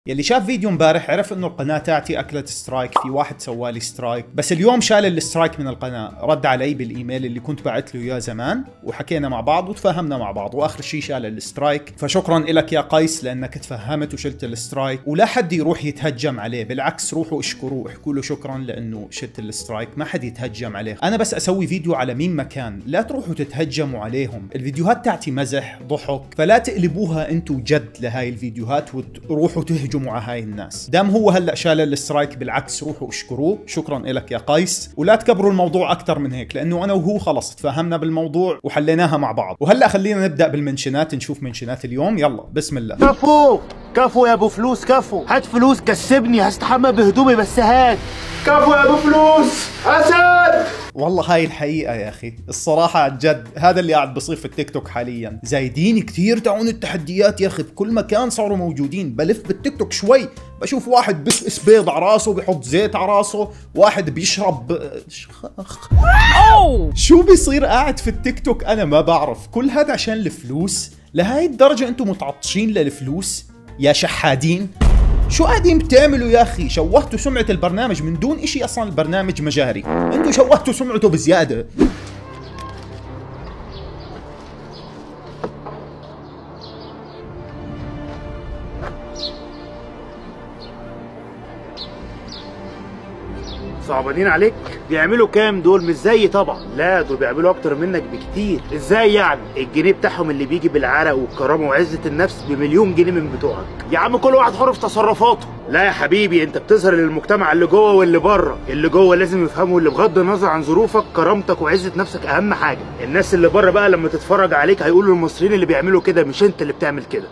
يلي شاف فيديو امبارح عرف انه القناة تاعتي اكلت سترايك، في واحد سوالي سترايك، بس اليوم شال السترايك من القناة، رد علي بالايميل اللي كنت بعت له اياه زمان وحكينا مع بعض وتفاهمنا مع بعض، واخر شيء شال السترايك. فشكرا لك يا قيس لانك تفهمت وشلت السترايك، ولا حد يروح يتهجم عليه، بالعكس روحوا اشكروه، احكوا له شكرا لانه شلت السترايك، ما حد يتهجم عليه. انا بس اسوي فيديو على مين مكان، لا تروحوا تتهجموا عليهم. الفيديوهات تاعتي مزح ضحك، فلا تقلبوها انتو جد لهاي الفيديوهات وتروحوا تهجموا على هاي الناس. دام هو هلا شال السترايك، بالعكس روحوا اشكروه، شكرا لك يا قيس، ولا تكبروا الموضوع اكثر من هيك، لانه انا وهو خلص تفاهمنا بالموضوع وحليناها مع بعض. وهلا خلينا نبدا بالمنشنات، نشوف منشنات اليوم، يلا بسم الله. كفو يا ابو فلوس، كفو، هات فلوس كسبني، هستحمى بهدومي بس هات. كفو يا ابو فلوس، اسد. والله هاي الحقيقة يا أخي، الصراحة جد هذا اللي قاعد بصير في التيك توك حاليا، زايدين كثير تعون التحديات يا أخي، بكل مكان صاروا موجودين. بلف بالتيك توك شوي بشوف واحد بسقس بيض على راسه، بيحط زيت على راسه، واحد بيشرب شو بيصير قاعد في التيك توك أنا ما بعرف. كل هذا عشان الفلوس؟ لهاي الدرجة أنتم متعطشين للفلوس يا شحادين؟ شو قاعدين بتعملوا يا اخي؟ شوهتوا سمعة البرنامج من دون اشي، اصلا البرنامج مجاري، انتوا شوهتوا سمعته بزيادة. صعبانين عليك؟ بيعملوا كام دول؟ مش زيي طبعا، لا دول بيعملوا اكتر منك بكتير. ازاي يعني؟ الجنيه بتاعهم اللي بيجي بالعرق والكرامه وعزه النفس بمليون جنيه من بتوعك. يا عم كل واحد حر في تصرفاته. لا يا حبيبي، انت بتظهر للمجتمع اللي جوه واللي بره، اللي جوه لازم يفهموا اللي بغض النظر عن ظروفك كرامتك وعزه نفسك اهم حاجه. الناس اللي بره بقى لما تتفرج عليك هيقولوا المصريين اللي بيعملوا كده، مش انت اللي بتعمل كده.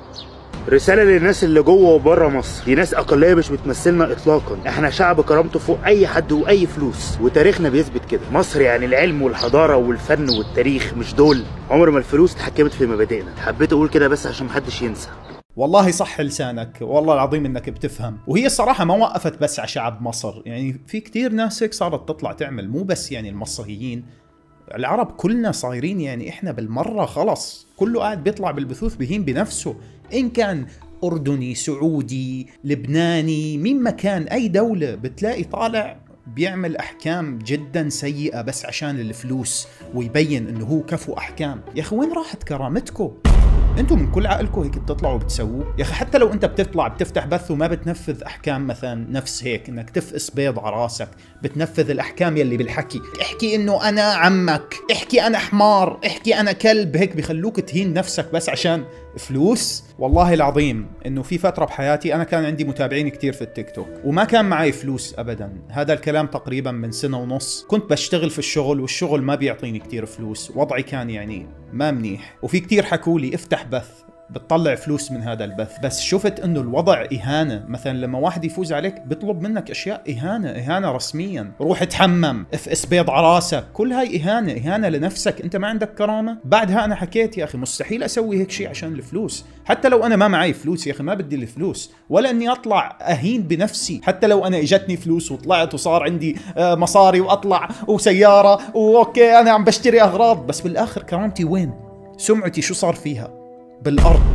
رسالة للناس اللي جوه وبره مصر، دي ناس أقلية مش بتمثلنا إطلاقا، إحنا شعب كرامته فوق أي حد وأي فلوس، وتاريخنا بيثبت كده. مصر يعني العلم والحضارة والفن والتاريخ، مش دول. عمر ما الفلوس اتحكمت في مبادئنا، حبيت أقول كده بس عشان محدش ينسى. والله صح لسانك، والله العظيم انك بتفهم. وهي الصراحة ما وقفت بس على شعب مصر، يعني في كتير ناس هيك صارت تطلع تعمل، مو بس يعني المصريين، العرب كلنا صايرين يعني احنا بالمرة خلص، كله قاعد بيطلع بالبثوث بهين بنفسه، إن كان أردني، سعودي، لبناني، مين ما كان، أي دولة بتلاقي طالع بيعمل أحكام جدا سيئة بس عشان الفلوس ويبين إنه هو كفو أحكام. يا أخي وين راحت كرامتكم؟ انتوا من كل عقلكم هيك بتطلعوا بتسووا؟ يا اخي حتى لو انت بتطلع بتفتح بث وما بتنفذ احكام مثلا نفس هيك انك تفقس بيض على راسك، بتنفذ الاحكام يلي بالحكي، احكي انه انا عمك، احكي انا حمار، احكي انا كلب، هيك بيخلوك تهين نفسك بس عشان فلوس. والله العظيم انه في فترة بحياتي انا كان عندي متابعين كتير في التيك توك وما كان معي فلوس ابدا، هذا الكلام تقريبا من سنة ونص، كنت بشتغل في الشغل والشغل ما بيعطيني كتير فلوس، وضعي كان يعني ما منيح، وفي كتير حكوا لي افتح بث بتطلع فلوس من هذا البث، بس شفت انه الوضع اهانة. مثلا لما واحد يفوز عليك بيطلب منك اشياء اهانة، اهانة رسميا، روح اتحمم، افقس بيض على راسك، كل هاي اهانة، اهانة لنفسك، انت ما عندك كرامة. بعدها انا حكيت يا اخي مستحيل اسوي هيك شيء عشان الفلوس، حتى لو انا ما معي فلوس يا اخي ما بدي الفلوس، ولا اني اطلع اهين بنفسي، حتى لو انا اجتني فلوس وطلعت وصار عندي مصاري واطلع وسيارة واوكي انا عم بشتري اغراض، بس بالاخر كرامتي وين؟ سمعتي شو صار فيها؟ بالارض.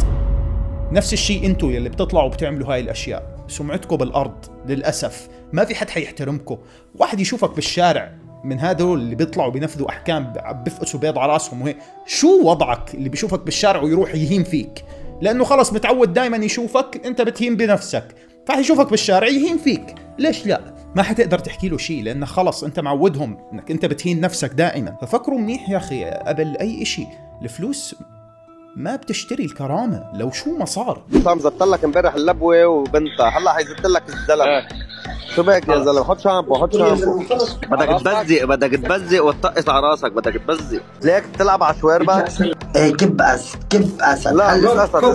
نفس الشيء انتو يلي بتطلعوا بتعملوا هاي الاشياء، سمعتكم بالارض للاسف، ما في حد حيحترمكم. واحد يشوفك بالشارع من هذول اللي بيطلعوا بينفذوا احكام بفقسوا بيض على راسهم وهيك، شو وضعك اللي بيشوفك بالشارع ويروح يهين فيك؟ لانه خلص متعود دائما يشوفك انت بتهين بنفسك، فحيشوفك بالشارع يهين فيك. ليش لا؟ ما حتقدر تحكي له شيء لانه خلص انت معودهم انك انت بتهين نفسك دائما. ففكروا منيح يا اخي قبل اي شيء، الفلوس ما بتشتري الكرامة لو شو ما صار. صار زبط لك امبارح اللبوة وبنتها، هلا حيزبط لك الزلمة. شو بك يا زلمة؟ حط شامبو، حط شامبو. بدك تبزق وتطقس على راسك، بدك تبزق. ليك تلعب على شواربك؟ ايه كب اسد. لا مش اسد،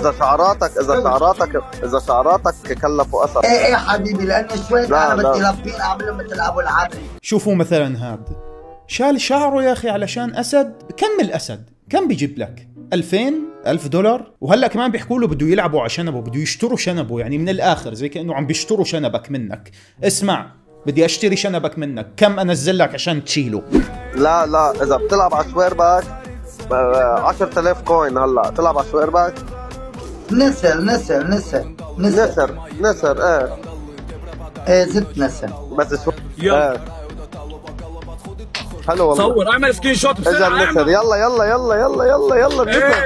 اذا شعراتك كلفوا اسد. ايه حبيبي، لانه شوي انا بدي لفين اعمل مثل ابو العدل. شوفوا مثلا هاد شال شعره يا اخي علشان اسد، كم الاسد؟ كم بيجيب لك؟ 2000 $1000 وهلا كمان بيحكوا له بده يلعبوا على شنبه، بده يشتروا شنبه، يعني من الاخر زي كانه عم بيشتروا شنبك منك. اسمع بدي اشتري شنبك منك، كم انزل لك عشان تشيله؟ لا اذا بتلعب على شواربك 10000 كوين، هلا تلعب على شواربك نسر ايه زدت نسر بس شو حلو والله. صور اعمل سكرين شوت اجا النسر. يلا النسر.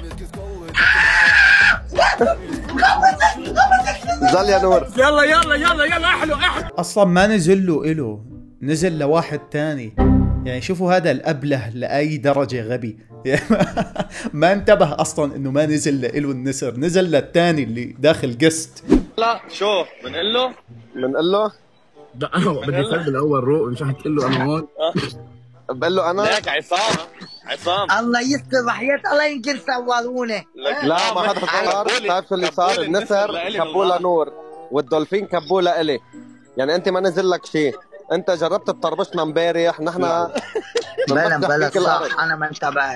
زل يا نور. يلا احلو. اصلا ما نزل له نزل لواحد تاني. يعني شوفوا هذا الابله لاي درجه غبي. ما انتبه اصلا انه ما نزل له النسر، نزل للتاني اللي داخل قست. لا شو بنقول له ده انا بدي اسال الاول روق مش حكي له انا هون. بقول له انا ليك عصام الله يستر وحياة الله يمكن صوروني. لا ما حدا صور. بتعرف شو اللي صار؟ النسر كبوله نور والدولفين كبوله الي. يعني انت ما نزل لك شيء، انت جربت تطربشنا امبارح. نحن بلا صح انا ما انتبهت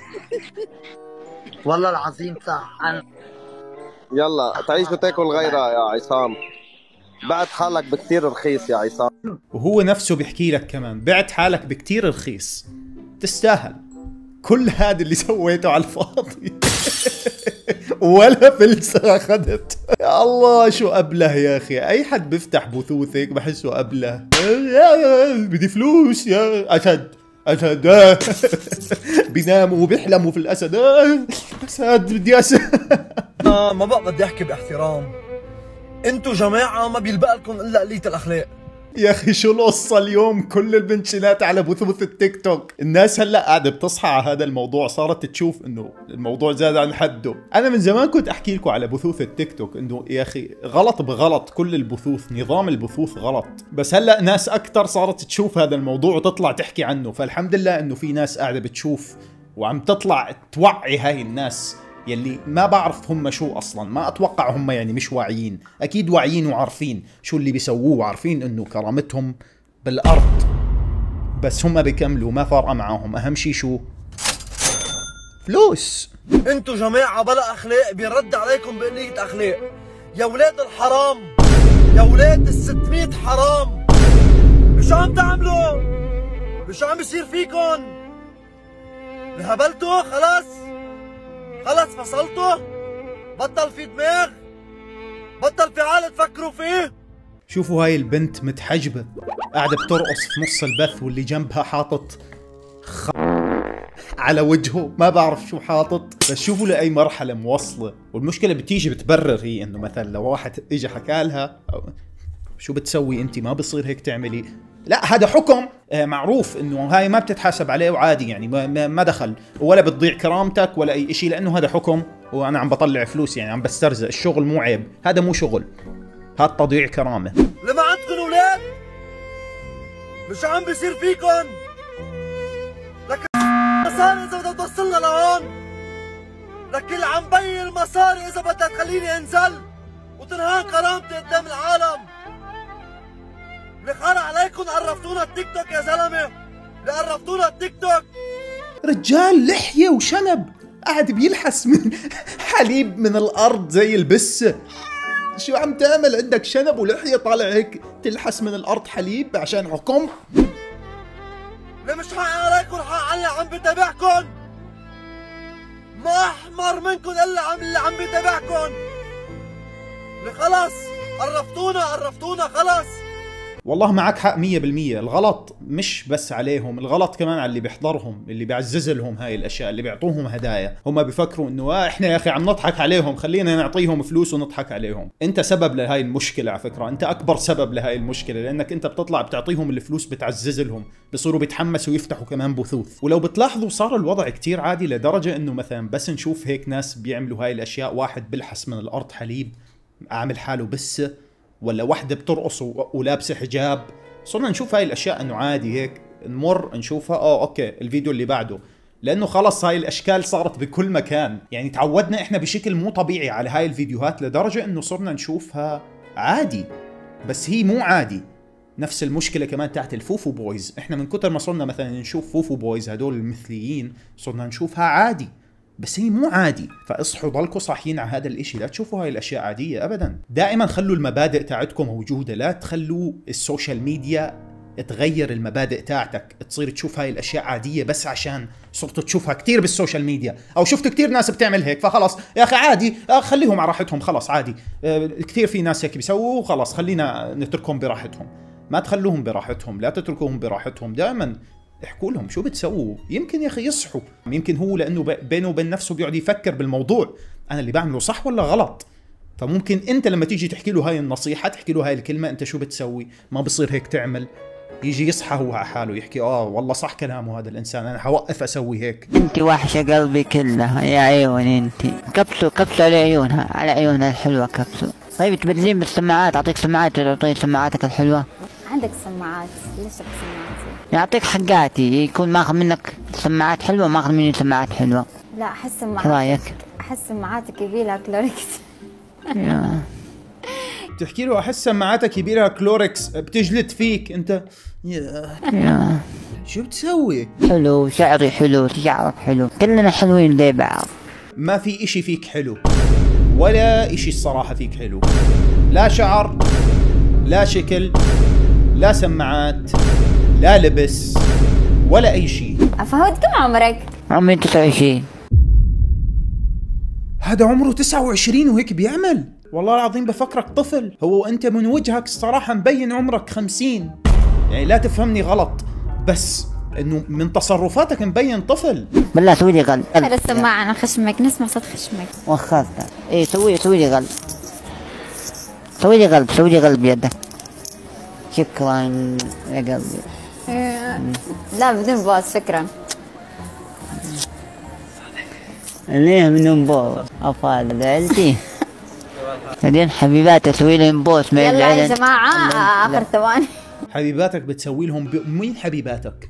والله العظيم صح. انا يلا تعيش وتاكل غيرها يا عصام. بعت حالك بكتير رخيص يا عصام. وهو نفسه بيحكي لك كمان بعت حالك بكتير رخيص، تستاهل كل هذا اللي سويته على الفاضي. ولا فلسة اخذت. يا الله شو ابله يا اخي. اي حد بيفتح بثوث هيك بحسه ابله. بدي فلوس يا اسد. بيناموا وبيحلموا في الاسد. اسد بدي اسد. ما بقى بدي احكي باحترام. انتو جماعة ما بيلبق لكم الا قلية الاخلاق. يا اخي شو القصة اليوم؟ كل البنشنات على بثوث التيك توك. الناس هلا قاعدة بتصحى على هذا الموضوع، صارت تشوف انه الموضوع زاد عن حده. انا من زمان كنت احكي لكم على بثوث التيك توك انه يا اخي غلط بغلط، كل البثوث نظام البثوث غلط. بس هلا ناس اكثر صارت تشوف هذا الموضوع وتطلع تحكي عنه، فالحمد لله انه في ناس قاعدة بتشوف وعم تطلع توعي هاي الناس يلي ما بعرف هم شو اصلا. ما اتوقع هم يعني مش واعيين، اكيد واعيين وعارفين شو اللي بيسووه وعارفين انه كرامتهم بالارض، بس هم بيكملوا ما فارقه معاهم. اهم شيء شو؟ فلوس. انتو جماعة بلا اخلاق بيرد عليكم بقلية اخلاق. يا ولاد الحرام، يا ولاد ال600 حرام، شو عم تعملوا؟ شو عم بيصير فيكم؟ انهبلتوا؟ خلص فصلتوا؟ بطل في دماغ؟ بطل في عقل تفكروا فيه؟ شوفوا هاي البنت متحجبة قاعدة بترقص في نص البث، واللي جنبها حاطط على وجهه ما بعرف شو حاطط. بس شوفوا لأي مرحلة موصلة. والمشكلة بتيجي بتبرر هي انه مثلا لو واحد اجى حكالها شو بتسوي انت، ما بصير هيك تعملي. لا هذا حكم معروف انه هاي ما بتتحاسب عليه وعادي، يعني ما دخل ولا بتضيع كرامتك ولا اي شيء، لانه هذا حكم وانا عم بطلع فلوس، يعني عم بسترزق. الشغل مو عيب، هذا مو شغل، هذا تضييع كرامه. لما عندكم اولاد مش عم بيصير فيكم لك المصاري اذا بدها توصلنا لهون، لك اللي عم بي المصاري اذا بدها تخليني انزل وتنهان كرامتي قدام العالم. اللي خرع عليكم قرفتونا التيك توك يا زلمه، اللي قرفتونا التيك توك. رجال لحيه وشنب قاعد بيلحس من حليب من الارض زي البسه. شو عم تعمل؟ عندك شنب ولحيه طالع هيك تلحس من الارض حليب عشان حكم؟ اللي مش حق عليكم حق على اللي عم بتابعكم. ما احمر منكم الا اللي عم بتابعكم. اللي خلص قرفتونا خلص. والله معك حق 100%. الغلط مش بس عليهم، الغلط كمان على اللي بيحضرهم، اللي بيعزز لهم هاي الاشياء، اللي بيعطوهم هدايا. هم بيفكروا انه احنا يا اخي عم نضحك عليهم، خلينا نعطيهم فلوس ونضحك عليهم. انت سبب لهاي المشكله على فكره، انت اكبر سبب لهاي المشكله، لانك انت بتطلع بتعطيهم الفلوس بتعزز لهم، بيصيروا بيتحمسوا ويفتحوا كمان بثوث. ولو بتلاحظوا صار الوضع كتير عادي لدرجه انه مثلا بس نشوف هيك ناس بيعملوا هاي الاشياء، واحد بلحس من الارض حليب عامل حاله بسه، ولا وحده بترقص ولابسه حجاب، صرنا نشوف هاي الاشياء انه عادي هيك نمر نشوفها. اوكي الفيديو اللي بعده، لانه خلص هاي الاشكال صارت بكل مكان. يعني تعودنا احنا بشكل مو طبيعي على هاي الفيديوهات لدرجه انه صرنا نشوفها عادي، بس هي مو عادي. نفس المشكله كمان تاعت الفوفو بويز، احنا من كتر ما صرنا مثلا نشوف فوفو بويز هدول المثليين صرنا نشوفها عادي، بس هي مو عادي. فاصحوا ضلكوا صاحيين على هذا الاشي، لا تشوفوا هاي الاشياء عادية ابدا. دائما خلوا المبادئ تاعتكم موجودة، لا تخلوا السوشيال ميديا تغير المبادئ تاعتك، تصير تشوف هاي الاشياء عاديه بس عشان صرت تشوفها كثير بالسوشيال ميديا، او شفت كثير ناس بتعمل هيك فخلص يا اخي عادي، خليهم على راحتهم خلص عادي، كثير في ناس هيك بيسووا وخلص خلينا نتركهم براحتهم. ما تخلوهم براحتهم، لا تتركوهم براحتهم، دائما احكوا لهم شو بتسووا، يمكن يا اخي يصحوا، يمكن هو لانه بينه وبين نفسه بيقعد يفكر بالموضوع انا اللي بعمله صح ولا غلط. فممكن انت لما تيجي تحكي له هاي النصيحه، تحكي له هاي الكلمه، انت شو بتسوي؟ ما بصير هيك تعمل، يجي يصحى هو على حاله يحكي والله صح كلامه هذا الانسان، انا حوقف اسوي هيك. انت وحشه قلبي كلها يا عيوني، انت كبسوا على عيونها، على عيونها الحلوه كبسوا. طيب تبدلين بالسماعات، اعطيك سماعات تعطيني سماعاتك الحلوه. عندك سماعات؟ ليش بسماعاتي؟ يعطيك حقاتي، يكون ماخذ منك سماعات حلوه وماخذ مني سماعات حلوه. لا احس سماعاتك، رايك؟ احس سماعاتك يبيلها كلوركس. بتحكي له احس سماعاتك يبيلها كلوركس، بتجلد فيك انت. يا شو بتسوي؟ حلو، شعري حلو، شعرك حلو، كلنا حلوين زي بعض. ما في اشي فيك حلو ولا اشي الصراحة فيك حلو، لا شعر لا شكل لا سماعات لا لبس ولا اي شيء. فهد كم عمرك؟ عمري 29. هذا عمره 29 وهيك بيعمل؟ والله العظيم بفكرك طفل، هو انت من وجهك الصراحة مبين عمرك 50، يعني لا تفهمني غلط، بس انه من تصرفاتك مبين طفل. بالله سوي لي قلب. هذا السماعة انا خشمك، نسمع صوت خشمك. وخرتها. ايه سوي لي قلب. سوي لي قلب بيدك. شكرا يا قلبي. لا بدون بوس شكرا. ليه بدون بوس؟ افضل عيلتي. بعدين حبيباتي اسوي لهم بوس. يلا يا جماعة اخر ثواني. حبيباتك بتسوي لهم مين حبيباتك؟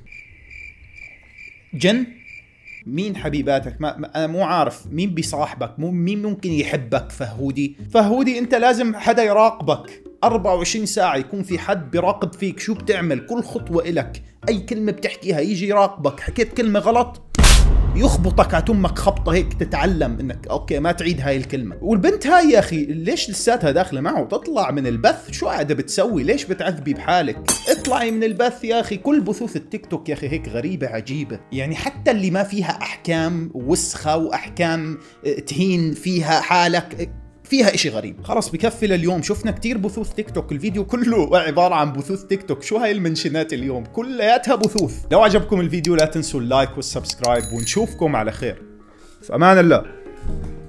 جن؟ مين حبيباتك؟ انا مو عارف مين بيصاحبك، مين ممكن يحبك. فهودي انت لازم حدا يراقبك 24 ساعة، يكون في حد بيراقب فيك شو بتعمل، كل خطوة إلك، اي كلمة بتحكيها يجي يراقبك، حكيت كلمة غلط يخبطك على تمك خبطة هيك تتعلم انك اوكي ما تعيد هاي الكلمة. والبنت هاي يا اخي ليش لساتها داخلة معه؟ تطلع من البث، شو قاعدة بتسوي؟ ليش بتعذبي بحالك؟ اطلعي من البث يا اخي. كل بثوث التيك توك يا اخي هيك غريبة عجيبة، يعني حتى اللي ما فيها احكام وسخة واحكام تهين فيها حالك، فيها اشي غريب. خلص بكفي لليوم، شفنا كتير بثوث تيك توك، الفيديو كله عبارة عن بثوث تيك توك. شو هاي المنشنات اليوم؟ كلياتها بثوث. لو عجبكم الفيديو لا تنسوا اللايك والسبسكرايب، ونشوفكم على خير. في امان الله.